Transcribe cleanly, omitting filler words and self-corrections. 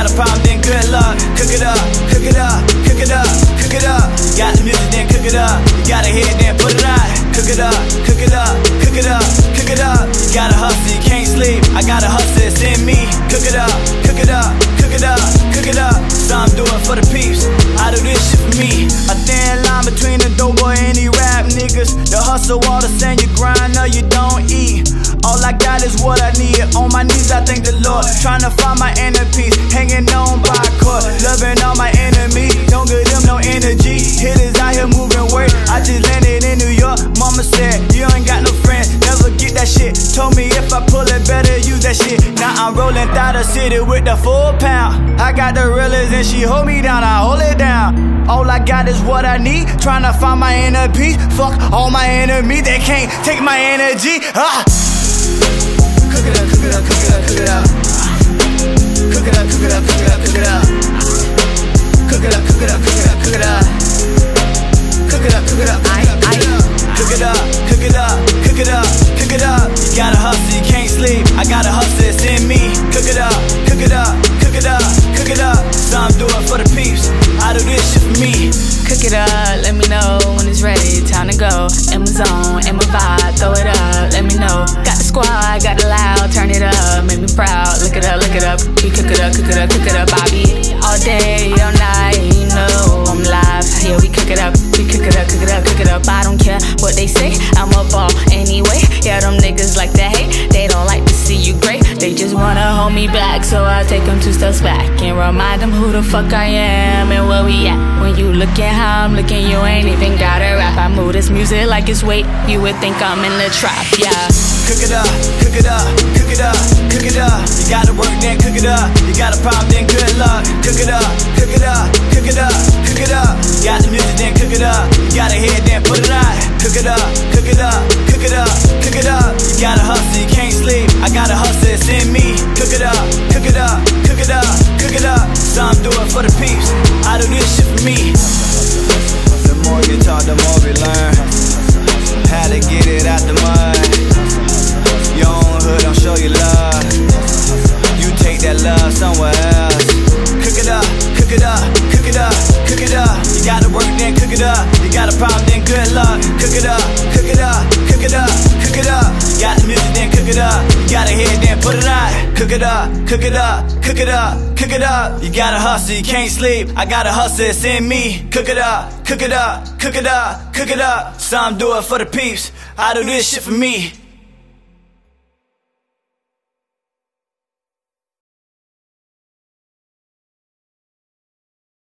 got a problem, then good luck. Cook it up, cook it up, cook it up, cook it up. Got the music, then cook it up. You got a hit, then put it out. Cook it up, cook it up, cook it up, cook it up. You gotta hustle, you can't sleep. I gotta hustle, it's in me. Cook it up, cook it up, cook it up, cook it up. So I'm doing for the peeps. I do this shit for me. A thin line between the dope boy and these rap niggas. The hustle, all the same, you grind or you don't eat. All I got is what I need. On my knees, I thank the Lord. Trying to find my inner peace. Hanging on by a cord. Loving all my enemies. Don't give them no energy. Hitters out here moving weight. I just landed in New York. Mama said, you ain't got no friends. Never get that shit. Told me if I pull it, better use that shit. Now I'm rolling through the city with the 4 pound. I got the realest and she hold me down. I hold it down. All I got is what I need. Trying to find my inner peace. Fuck all my enemies. They can't take my energy. Cook it up, cook it up, cook it up, cook it up. Cook it up, cook it up, cook it up, cook it up. Cook it up, cook it up, cook it up, cook it up. Cook it up, cook it up, cook it up, cook it up, cook it up, cook it up. You gotta hustle, you can't sleep. I gotta hustle, it's in me. Cook it up, cook it up, cook it up, cook it up. So I'm doing for the peeps. I do this shit for me. Cook it up, let me know when it's ready. Time to go. In my zone, in my vibe, throw it up, let me know. Got the squad, got the loud, turn it up, make me proud. Look it up, look it up. We cook it up, cook it up, cook it up, Bobby. All day, all night, you know I'm live. Yeah, we cook it up, we cook it up, cook it up, cook it up. I don't care what they say, I'm a ball anyway. Yeah, them niggas like that hate, they don't like to see you great. They just wanna hold me back, so I take them 2 steps back and remind them who the fuck I am and where we at. When you look at how I'm looking, you ain't even gotta rap. I move this music like it's weight, you would think I'm in the trap, yeah. Cook it up, cook it up, cook it up, cook it up. You gotta work, then cook it up. You got a problem, then good luck. Cook it up, cook it up, cook it up, cook it up. You got the music, then cook it up. You got a hit, then put it out. Cook it up, cook it up, cook it up, cook it up. You gotta hustle, you can't sleep. I gotta hustle, it's in me. Cook it up, cook it up, cook it up, cook it up. So I'm doing for the peeps. I do this shit for me. The more you talk, the more we learn. How to get it out the mud. Your own hood don't show you love. You take that love somewhere else. Cook it up, cook it up, cook it up, cook it up. You gotta work, then cook it up. You got a problem, then good luck. Cook it up, cook it up, cook it up, cook it up. You got the music, then cook it up. You got a hit, then put it out. Cook it up, cook it up, cook it up, cook it up. You gotta hustle, you can't sleep. I gotta hustle, it's in me. Cook it up, cook it up, cook it up, cook it up. So I'm doing for the peeps. I do this shit for me.